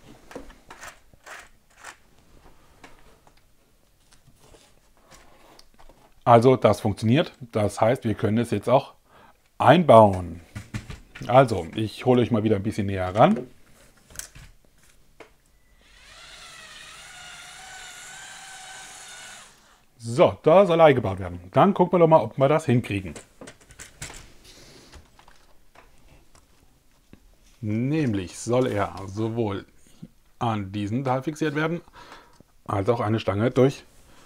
Also das funktioniert. Das heißt, wir können es jetzt auch einbauen. Also, ich hole euch mal wieder ein bisschen näher ran. So, da soll eingebaut werden. Dann gucken wir doch mal, ob wir das hinkriegen. Nämlich soll er sowohl an diesen Teil fixiert werden, als auch eine Stange durch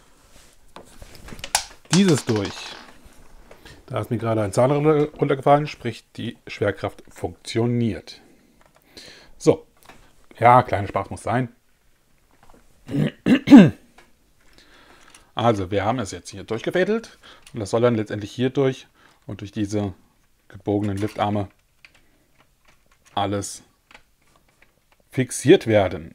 dieses durch. Da ist mir gerade ein Zahn runtergefallen, sprich die Schwerkraft funktioniert. So, ja, kleiner Spaß muss sein. Also, wir haben es jetzt hier durchgefädelt und das soll dann letztendlich hier durch und durch diese gebogenen Liftarme alles fixiert werden.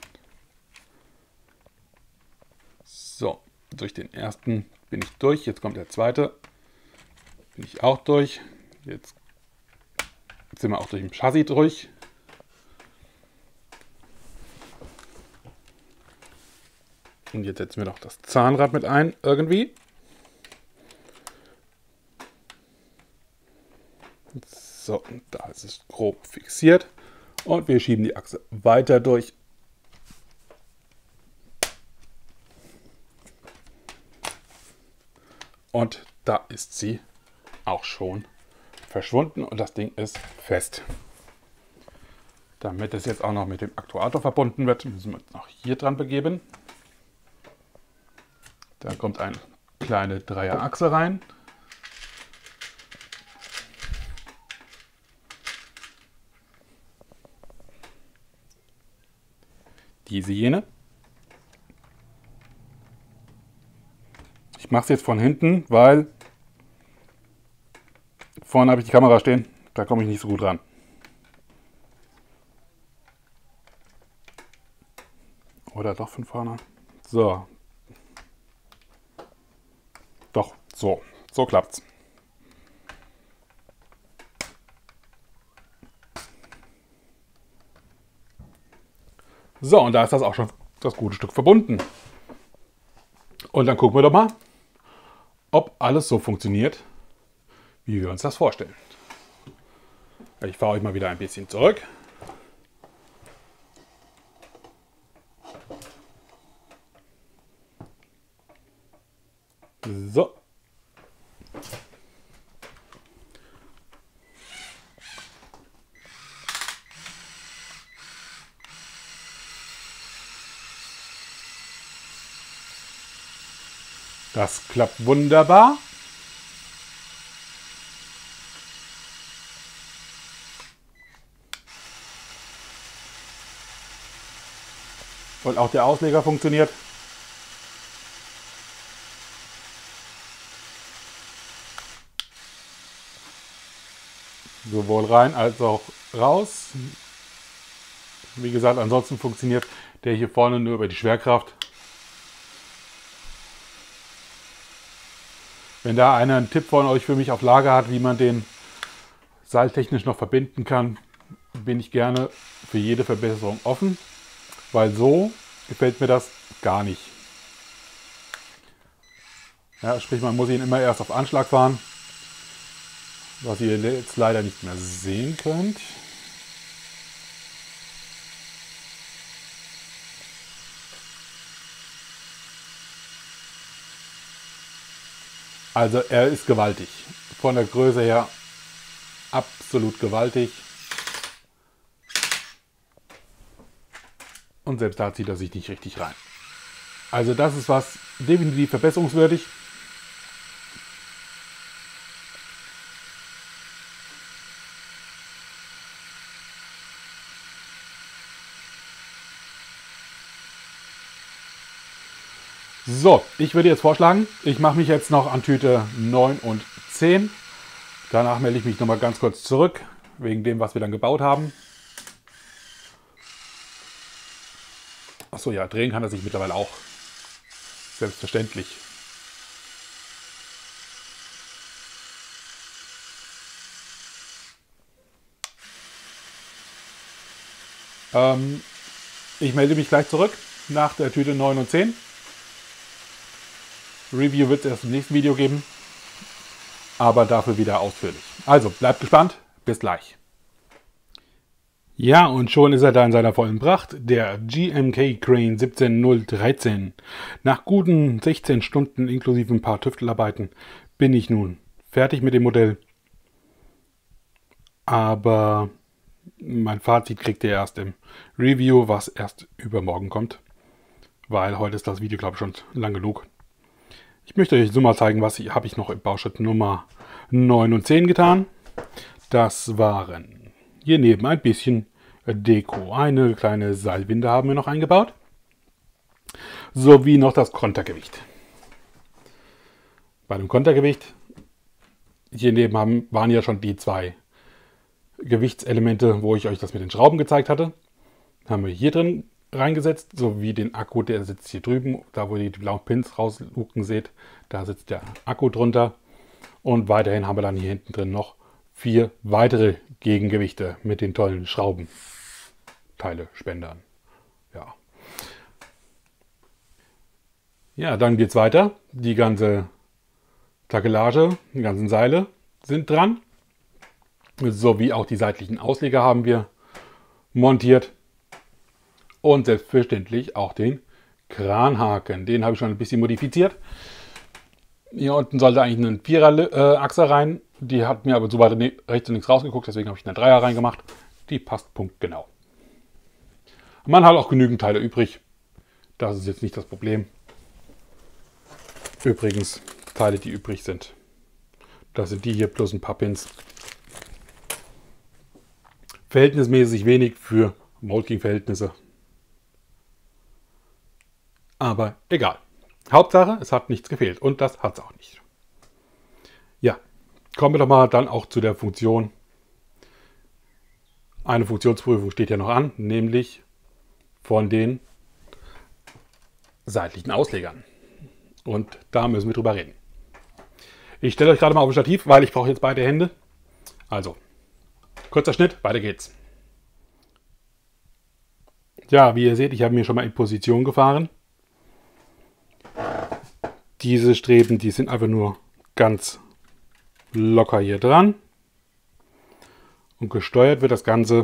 So, durch den ersten bin ich durch, jetzt kommt der zweite. Bin ich auch durch. Jetzt sind wir auch durch den Chassis durch. Und jetzt setzen wir noch das Zahnrad mit ein, irgendwie. So, da ist es grob fixiert. Und wir schieben die Achse weiter durch. Und da ist sie auch schon verschwunden und das Ding ist fest. Damit es jetzt auch noch mit dem Aktuator verbunden wird, müssen wir uns noch hier dran begeben. Da kommt eine kleine Dreierachse rein. Diese jene. Ich mache es jetzt von hinten, weil vorne habe ich die Kamera stehen, da komme ich nicht so gut ran. Oder doch von vorne. So. Doch, so. So klappt's. So, und da ist das auch schon das gute Stück verbunden. Und dann gucken wir doch mal, ob alles so funktioniert, wie wir uns das vorstellen. Ich fahre euch mal wieder ein bisschen zurück. So. Das klappt wunderbar. Und auch der Ausleger funktioniert. Sowohl rein als auch raus. Wie gesagt, ansonsten funktioniert der hier vorne nur über die Schwerkraft. Wenn da einer einen Tipp von euch für mich auf Lager hat, wie man den seiltechnisch noch verbinden kann, bin ich gerne für jede Verbesserung offen. Weil so gefällt mir das gar nicht. Ja, sprich, man muss ihn immer erst auf Anschlag fahren, was ihr jetzt leider nicht mehr sehen könnt. Also er ist gewaltig. Von der Größe her absolut gewaltig. Und selbst da zieht er sich nicht richtig rein. Also das ist was definitiv verbesserungswürdig. So, ich würde jetzt vorschlagen, ich mache mich jetzt noch an Tüte neun und zehn. Danach melde ich mich nochmal ganz kurz zurück, wegen dem, was wir dann gebaut haben. Achso, ja, drehen kann er sich mittlerweile auch. Selbstverständlich. Ähm, ich melde mich gleich zurück nach der Tüte neun und zehn. Review wird es erst im nächsten Video geben, aber dafür wieder ausführlich. Also, bleibt gespannt, bis gleich. Ja, und schon ist er da in seiner vollen Pracht, der G M K Crane siebzehn null dreizehn. Nach guten sechzehn Stunden inklusive ein paar Tüftelarbeiten bin ich nun fertig mit dem Modell. Aber mein Fazit kriegt ihr erst im Review, was erst übermorgen kommt, weil heute ist das Video, glaube ich, schon lang genug. Ich möchte euch so mal zeigen, was habe ich noch im Bauschritt Nummer neun und zehn getan. Das waren hier neben ein bisschen Deko. Eine kleine Seilwinde haben wir noch eingebaut. Sowie noch das Kontergewicht. Bei dem Kontergewicht, hier neben haben, waren ja schon die zwei Gewichtselemente, wo ich euch das mit den Schrauben gezeigt hatte. Haben wir hier drin reingesetzt, sowie den Akku, der sitzt hier drüben, da wo ihr die blauen Pins rausluken seht, da sitzt der Akku drunter. Und weiterhin haben wir dann hier hinten drin noch vier weitere Gegengewichte mit den tollen Schrauben, Teile, Spendern. Ja, ja, dann geht es weiter. Die ganze Takelage, die ganzen Seile sind dran, sowie auch die seitlichen Ausleger haben wir montiert. Und selbstverständlich auch den Kranhaken. Den habe ich schon ein bisschen modifiziert. Hier unten sollte eigentlich eine Vierer-Achse rein. Die hat mir aber so weit rechts und links rausgeguckt, deswegen habe ich eine Dreier reingemacht. Die passt punktgenau. Man hat auch genügend Teile übrig. Das ist jetzt nicht das Problem. Übrigens, Teile, die übrig sind. Das sind die hier plus ein paar Pins. Verhältnismäßig wenig für Molking-Verhältnisse. Aber egal. Hauptsache, es hat nichts gefehlt. Und das hat es auch nicht. Ja, kommen wir doch mal dann auch zu der Funktion. Eine Funktionsprüfung steht ja noch an, nämlich von den seitlichen Auslegern. Und da müssen wir drüber reden. Ich stelle euch gerade mal auf ein Stativ, weil ich brauche jetzt beide Hände. Also, kurzer Schnitt, weiter geht's. Ja, wie ihr seht, ich habe mir schon mal in Position gefahren. Diese Streben, die sind einfach nur ganz locker hier dran. Und gesteuert wird das Ganze,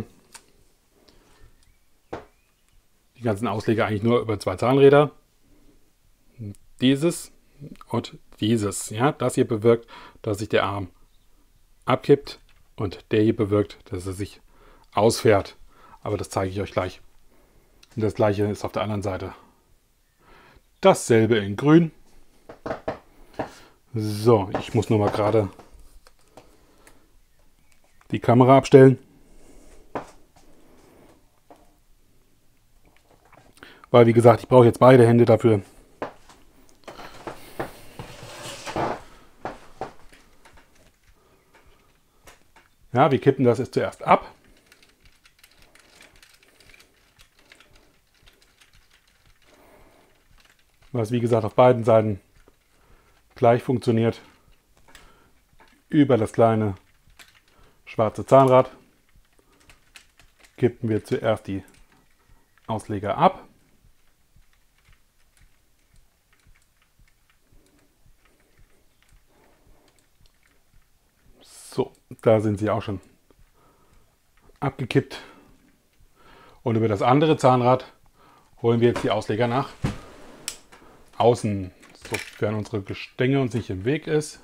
die ganzen Ausleger eigentlich nur über zwei Zahnräder. Dieses und dieses. Ja, das hier bewirkt, dass sich der Arm abkippt und der hier bewirkt, dass er sich ausfährt. Aber das zeige ich euch gleich. Und das gleiche ist auf der anderen Seite. Dasselbe in grün. So, ich muss nur mal gerade die Kamera abstellen. Weil, wie gesagt, ich brauche jetzt beide Hände dafür. Ja, wir kippen das jetzt zuerst ab. Was, wie gesagt, auf beiden Seiten gleich funktioniert. Über das kleine schwarze Zahnrad kippen wir zuerst die Ausleger ab. Da sind sie auch schon abgekippt. Und über das andere Zahnrad holen wir jetzt die Ausleger nach außen, sofern unsere Gestänge uns nicht im Weg ist.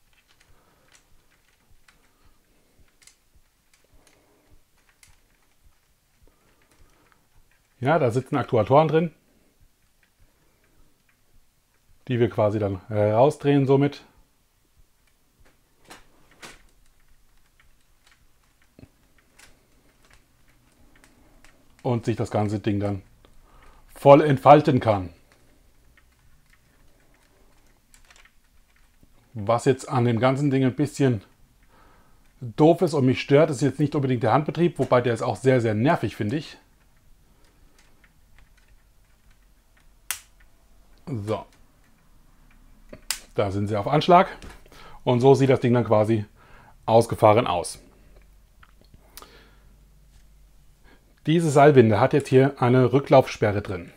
Ja, da sitzen Aktuatoren drin, die wir quasi dann rausdrehen somit. Und sich das ganze Ding dann voll entfalten kann. Was jetzt an dem ganzen Ding ein bisschen doof ist und mich stört, ist jetzt nicht unbedingt der Handbetrieb, wobei der ist auch sehr, sehr nervig, finde ich. So. Da sind sie auf Anschlag. Und so sieht das Ding dann quasi ausgefahren aus. Diese Seilwinde hat jetzt hier eine Rücklaufsperre drin,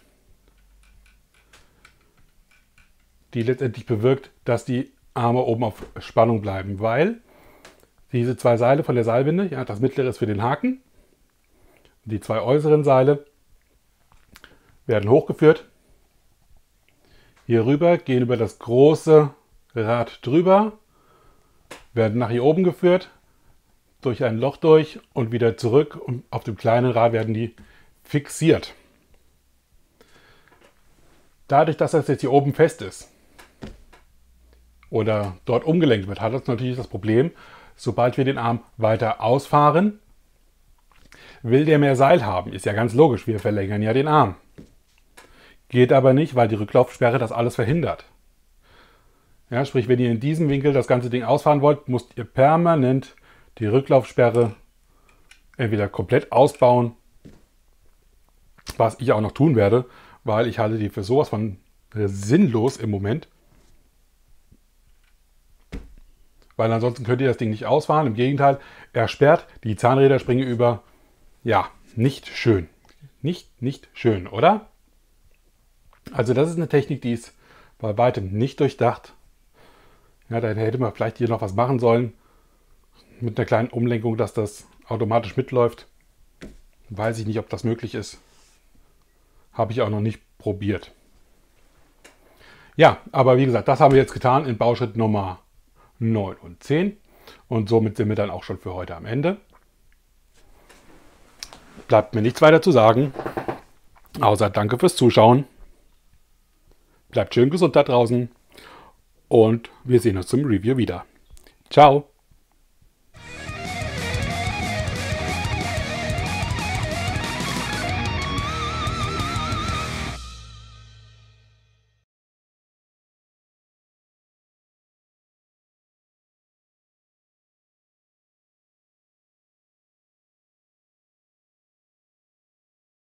die letztendlich bewirkt, dass die Arme oben auf Spannung bleiben, weil diese zwei Seile von der Seilwinde, ja, das mittlere ist für den Haken, die zwei äußeren Seile werden hochgeführt, hier rüber, gehen über das große Rad drüber, werden nach hier oben geführt, durch ein Loch durch und wieder zurück und auf dem kleinen Rad werden die fixiert. Dadurch, dass das jetzt hier oben fest ist oder dort umgelenkt wird, hat das natürlich das Problem, sobald wir den Arm weiter ausfahren, will der mehr Seil haben. Ist ja ganz logisch, wir verlängern ja den Arm. Geht aber nicht, weil die Rücklaufsperre das alles verhindert. Ja, sprich, wenn ihr in diesem Winkel das ganze Ding ausfahren wollt, müsst ihr permanent die Rücklaufsperre entweder komplett ausbauen, was ich auch noch tun werde, weil ich halte die für sowas von sinnlos im Moment. Weil ansonsten könnt ihr das Ding nicht ausfahren. Im Gegenteil, er sperrt, die Zahnräder springen über. Ja, nicht schön. Nicht, nicht schön, oder? Also das ist eine Technik, die ist bei weitem nicht durchdacht. Ja, da hätte man vielleicht hier noch was machen sollen. Mit einer kleinen Umlenkung, dass das automatisch mitläuft. Weiß ich nicht, ob das möglich ist. Habe ich auch noch nicht probiert. Ja, aber wie gesagt, das haben wir jetzt getan in Bauschritt Nummer neun und zehn. Und somit sind wir dann auch schon für heute am Ende. Bleibt mir nichts weiter zu sagen, außer danke fürs Zuschauen. Bleibt schön gesund da draußen und wir sehen uns zum Review wieder. Ciao!